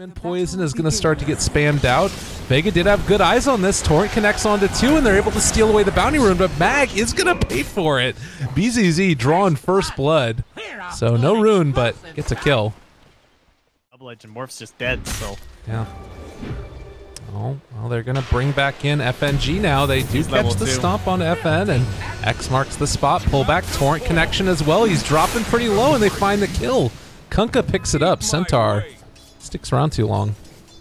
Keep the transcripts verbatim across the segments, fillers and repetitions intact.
And Poison is going to start to get spammed out. Vega did have good eyes on this. Torrent connects onto two, and they're able to steal away the bounty rune, but Mag is going to pay for it. B Z Z drawing first blood. So no rune, but gets a kill. Double Edge and Morph's just dead, so. Yeah. Oh, well, they're going to bring back in F N G now. They do He's catch the two. stomp on F N, and X marks the spot. Pull back, Torrent connection as well. He's dropping pretty low, and they find the kill. Kunkka picks it up. Centaur sticks around too long.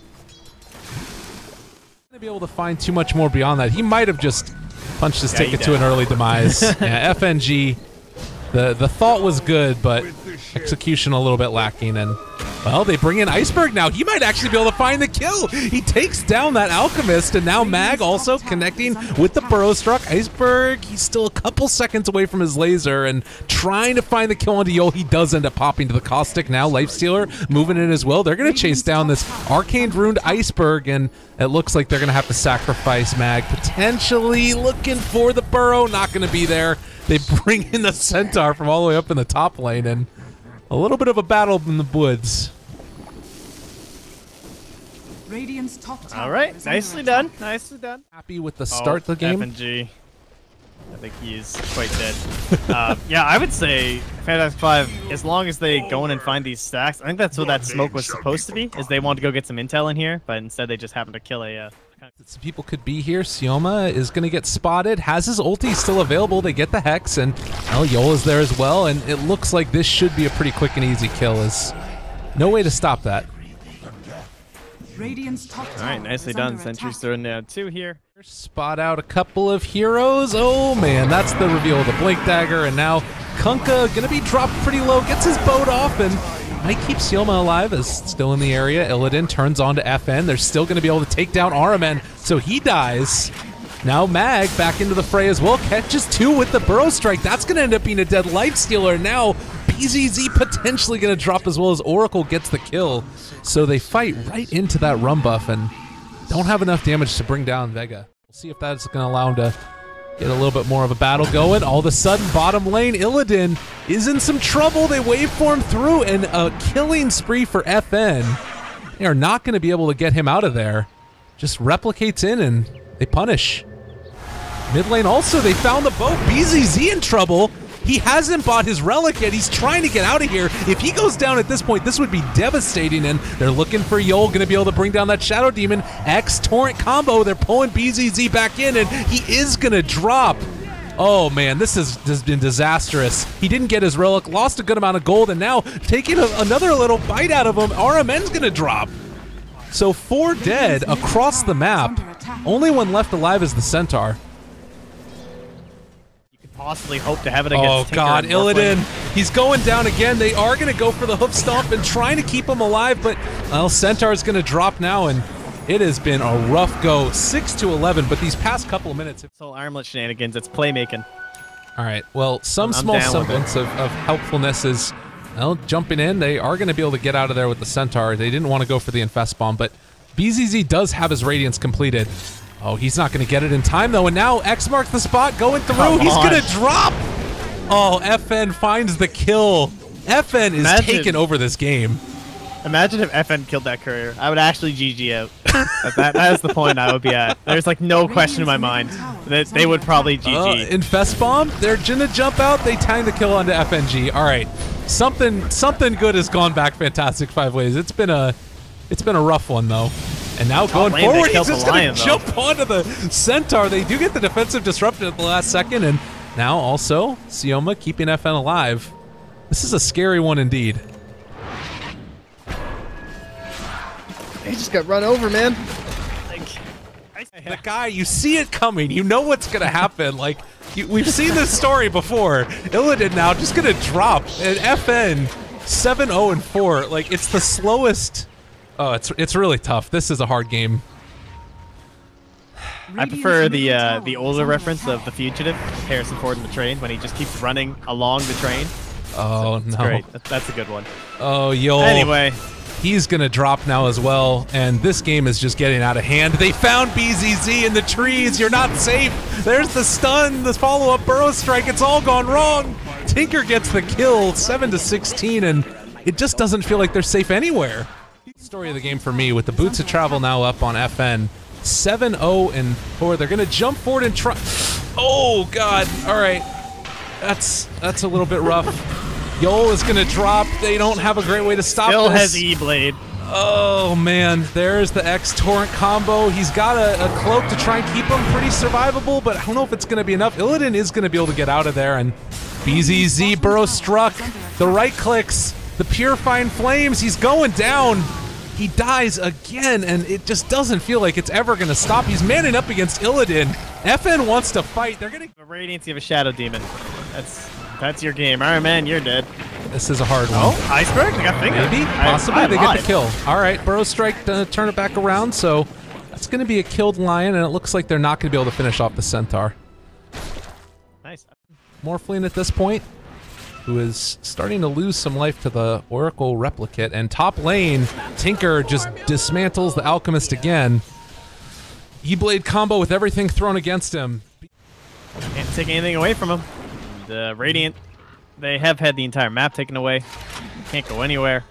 Gonna be able to find too much more beyond that. He might have just punched his Yeah, ticket to an early demise. Yeah, F N G, the, the thought was good, but execution a little bit lacking, and well, they bring in Iceberg now. He might actually be able to find the kill. He takes down that Alchemist, and now Mag also connecting with the Burrow Struck. Iceberg, he's still a couple seconds away from his laser and trying to find the kill onto Yol. He does end up popping to the Caustic now. Lifestealer moving in as well. They're going to chase down this Arcane Runed Iceberg, and it looks like they're going to have to sacrifice Mag. Potentially looking for the Burrow. Not going to be there. They bring in the Centaur from all the way up in the top lane, and a little bit of a battle in the woods. Radiant's top tower All right, is nicely under done. attack. Nicely done. Happy with the start oh, of the game? F N G. I think he's quite dead. uh, yeah, I would say Fantastic Five, as long as they go in and find these stacks, I think that's what that smoke was supposed to be, is they wanted to go get some intel in here, but instead they just happened to kill a... Uh, Some people could be here. Sioma is going to get spotted. Has his ulti still available. They get the Hex, and well, Yol is there as well, and it looks like this should be a pretty quick and easy kill. Is no way to stop that. Radiant's top All right, tower nicely is done. under Sentry's attack. throwing down two here. Spot out a couple of heroes. Oh man, that's the reveal of the Blink Dagger, and now Kunkka going to be dropped pretty low, gets his boat off, and might keep Sioma alive as still in the area. Illidan turns on to F N. They're still going to be able to take down Aramen, so he dies. Now Mag back into the fray as well. Catches two with the Burrow Strike. That's going to end up being a dead Lifestealer. Now B Z Z potentially going to drop as well as Oracle gets the kill. So they fight right into that rum buff and don't have enough damage to bring down Vega. We'll see if that's going to allow him to get a little bit more of a battle going. All of a sudden, bottom lane, Illidan is in some trouble. They waveform through, and a killing spree for F N. They are not going to be able to get him out of there. Just replicates in, and they punish. Mid lane also, they found the boat. B Z Z in trouble. He hasn't bought his relic yet. He's trying to get out of here. If he goes down at this point, this would be devastating, and they're looking for Yol, going to be able to bring down that Shadow Demon. X-Torrent combo. They're pulling B Z Z back in, and he is going to drop. Oh, man, this has, has been disastrous. He didn't get his relic, lost a good amount of gold, and now taking a, another little bite out of him, R M N's going to drop. So four dead across the map. Only one left alive is the Centaur. Possibly hope to have it Oh against Tinker god, and Morphling. Illidan, he's going down again. They are going to go for the hoof stomp and trying to keep him alive, but well, Centaur's going to drop now, and it has been a rough go. six to eleven, but these past couple of minutes... It's all armlet shenanigans, it's playmaking. All right, well, some I'm small down with semblance of, of helpfulness is, well, jumping in. They are going to be able to get out of there with the Centaur. They didn't want to go for the Infest Bomb, but B Z Z does have his Radiance completed. Oh, he's not going to get it in time, though, and now X marks the spot, going through. Come He's on. going to drop! Oh, F N finds the kill. F N is Imagine. taking over this game. Imagine if F N killed that courier. I would actually G G out. that, that, that is the point I would be at. There's like no question in my mind that they would probably G G. Uh, Infest Bomb, they're going to jump out. They time the kill onto F N G. All right, something something good has gone back Fantastic Five ways. It's been a, it's been a rough one, though. And now going lane, they forward, he's killed just the going lion, to though. jump onto the Centaur. They do get the defensive disruption at the last second, and now also Sioma keeping F N alive. This is a scary one indeed. He just got run over, man. Like, The guy, you see it coming. You know what's going to happen. Like, you, we've seen this story before. Illidan now just going to drop. And F N seven oh and four. Like, it's the slowest. Oh, it's it's really tough. This is a hard game. I prefer the uh, the older reference of The Fugitive, Harrison Ford in the train, when he just keeps running along the train. Oh, It's no. great. That, that's a good one. Oh, Yol. Anyway, He's going to drop now as well, and this game is just getting out of hand. They found B Z Z in the trees. You're not safe. There's the stun, the follow-up Burrow Strike. It's all gone wrong. Tinker gets the kill, seven to sixteen, and it just doesn't feel like they're safe anywhere. Story of the game for me with the Boots of Travel now up on F N. seven oh and four. They're going to jump forward and try. Oh, God. All right. That's that's a little bit rough. Yol is going to drop. They don't have a great way to stop Still this. has E-Blade. Oh, man. There's the X-Torrent combo. He's got a, a cloak to try and keep him pretty survivable, but I don't know if it's going to be enough. Illidan is going to be able to get out of there, and B Z Z Burrow struck. The right clicks. The Purifying Flames. He's going down. He dies again, and it just doesn't feel like it's ever going to stop. He's manning up against Illidan. F N wants to fight. They're going to... Radiance, you have a Shadow Demon. That's that's your game. Iron Man, you're dead. This is a hard one. Oh, Iceberg? They got finger. Maybe, I- possibly, I they get lied. the kill. All right, Burrow Strike to turn it back around, so that's going to be a killed Lion, and it looks like they're not going to be able to finish off the Centaur. Nice. Morphling at this point, who is starting to lose some life to the Oracle Replicate, and top lane, Tinker just dismantles the Alchemist again. E-Blade combo with everything thrown against him. Can't take anything away from him. The Radiant, they have had the entire map taken away. Can't go anywhere.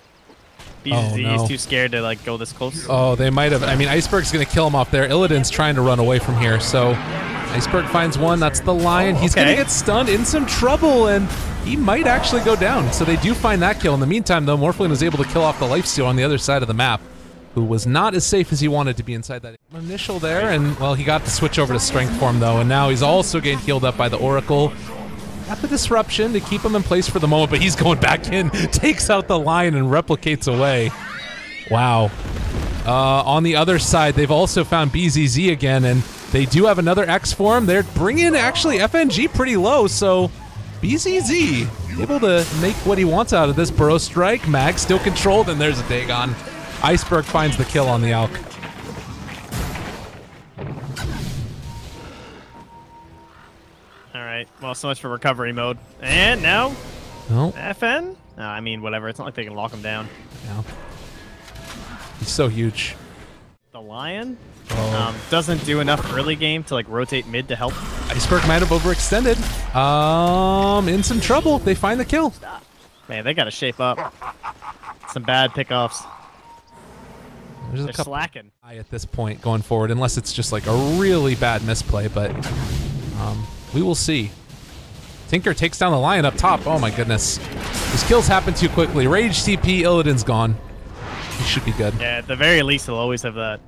B Z Z Oh, no. is too scared to like go this close. Oh, they might have. I mean, Iceberg's going to kill him off there. Illidan's trying to run away from here, so Iceberg finds one. That's the Lion. He's going to Okay. get stunned, in some trouble, and he might actually go down. So they do find that kill. In the meantime, though, Morphling was able to kill off the Lifesteal on the other side of the map, who was not as safe as he wanted to be inside that initial there. And, well, he got to switch over to Strength Form, though, and now he's also getting healed up by the Oracle. Got the disruption to keep him in place for the moment, but he's going back in, takes out the Lion, and replicates away. Wow. Uh, on the other side, they've also found B Z Z again, and they do have another X form. They're bringing actually F N G pretty low, so B Z Z able to make what he wants out of this. Burrow Strike, Mag still controlled, and there's a Dagon. Iceberg finds the kill on the Alk. All right. Well, so much for recovery mode. And now No, F N. No, I mean whatever. It's not like they can lock him down. no. He's so huge. The Lion Oh. um, doesn't do enough early game to like rotate mid to help. Iceberg might have overextended. Um, in some trouble. They find the kill. Man, they got to shape up. Some bad pickoffs. There's a They're couple slacking. at this point going forward, unless it's just like a really bad misplay, but um, we will see. Tinker takes down the Lion up top. Oh my goodness. His kills happen too quickly. Rage T P, Illidan's gone. He should be good. Yeah, at the very least, he'll always have that.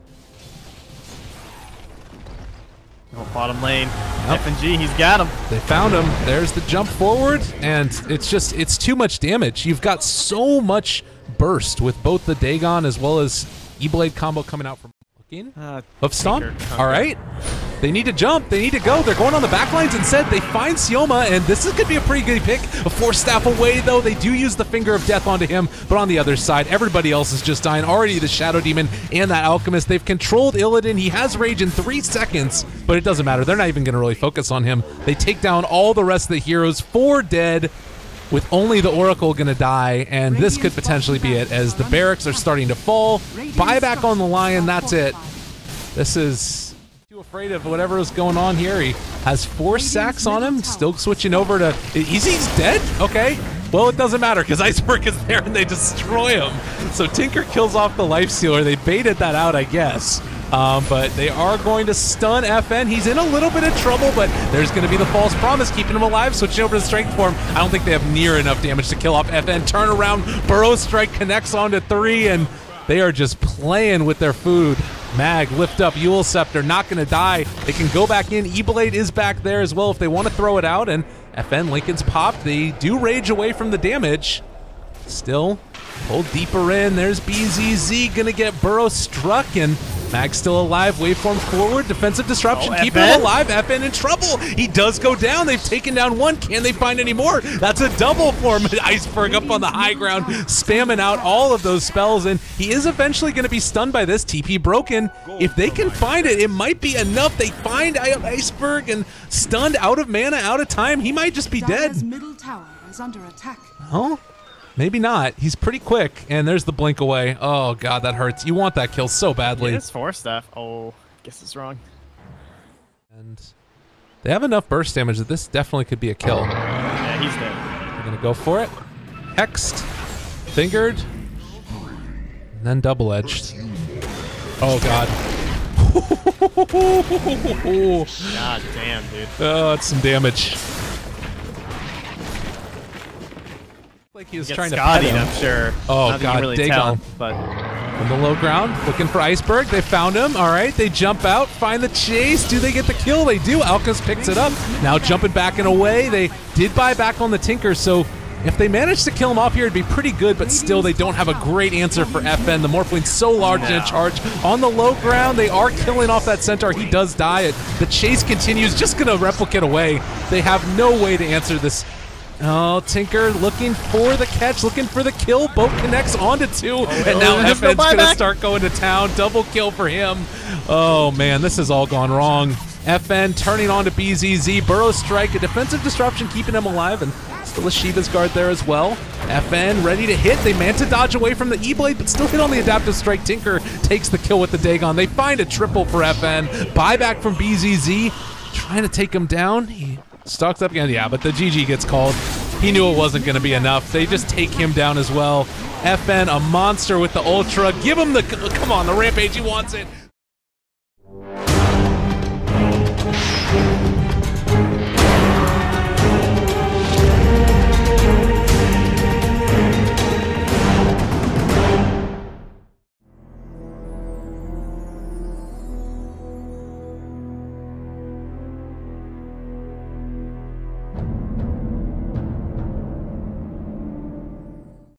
Oh, bottom lane. F N G, he's got him. They found him. There's the jump forward, and it's just, it's too much damage. You've got so much burst with both the Dagon as well as E-Blade combo coming out from looking. Uh, Hoof Stomp. Tinker. All right. They need to jump. They need to go. They're going on the back lines instead. They find Sioma, and this is going to be a pretty good pick. A Force Staff away, though. They do use the Finger of Death onto him, but on the other side, everybody else is just dying. Already the Shadow Demon and that Alchemist. They've controlled Illidan. He has Rage in three seconds, but it doesn't matter. They're not even going to really focus on him. They take down all the rest of the heroes. Four dead, with only the Oracle going to die, and this could potentially be it, as the barracks are starting to fall. Buyback on the Lion, that's it. This is too afraid of whatever is going on here. He has four sacks on him, still switching over to... He's, he's dead? Okay. Well, it doesn't matter, because Iceberg is there and they destroy him. So Tinker kills off the Lifestealer. They baited that out, I guess. Um, but they are going to stun F N. He's in a little bit of trouble, but there's going to be the False Promise, keeping him alive, switching over to Strength Form. I don't think they have near enough damage to kill off F N. Turnaround, Burrow Strike connects onto three, and they are just playing with their food. Mag, lift up, Eul Scepter, not going to die. They can go back in. E-Blade is back there as well if they want to throw it out, and F N, Lincoln's popped. They do rage away from the damage. Still pulled deeper in. There's B Z Z going to get Burrow struck, and Mag's still alive. Waveform forward. Defensive disruption. Oh, keeping F N? him alive. F N in trouble. He does go down. They've taken down one. Can they find any more? That's a double for him. Iceberg up on the high ground, spamming out all of those spells, and he is eventually going to be stunned by this. T P broken. If they can find it, it might be enough. They find Iceberg, and stunned, out of mana, out of time. He might just be dead. Dire's middle tower is under attack. Oh, maybe not. He's pretty quick, and there's the blink away. Oh god, that hurts. You want that kill so badly. It is Force Staff. Oh, guess it's wrong. And they have enough burst damage that this definitely could be a kill. Yeah, he's dead. They're gonna go for it. Hexed, fingered. And then double-edged. Oh, God. God damn, dude. Oh, it's some damage. Like he was Get trying Scotty, to pet him. I'm sure. Oh, Not that you God, can really Dagon. tell, but On the low ground, looking for Iceberg. They found him. All right, they jump out, find the chase. Do they get the kill? They do. Alkas picks it up. Now jumping back and away. They did buy back on the Tinker, so if they manage to kill him off here, it'd be pretty good, but still they don't have a great answer for F N. The Morphline's so large in a charge. On the low ground, they are killing off that Centaur. He does die. It. The chase continues, just going to replicate away. They have no way to answer this. Oh, Tinker looking for the catch, looking for the kill. Boat connects onto two, oh, and now oh, F N's no going to buyback. start going to town. Double kill for him. Oh, man, this has all gone wrong. F N turning on to B Z Z. Burrow strike, a defensive disruption keeping him alive, and still a Shiva's guard there as well. F N ready to hit. They Manta dodge away from the E-Blade, but still hit on the adaptive strike. Tinker takes the kill with the Dagon. They find a triple for F N. Buyback from B Z Z, trying to take him down. He stalks up again. Yeah, but the G G gets called. He knew it wasn't going to be enough. They just take him down as well. F N, a monster with the Ultra. Give him the, come on, the Rampage, he wants it.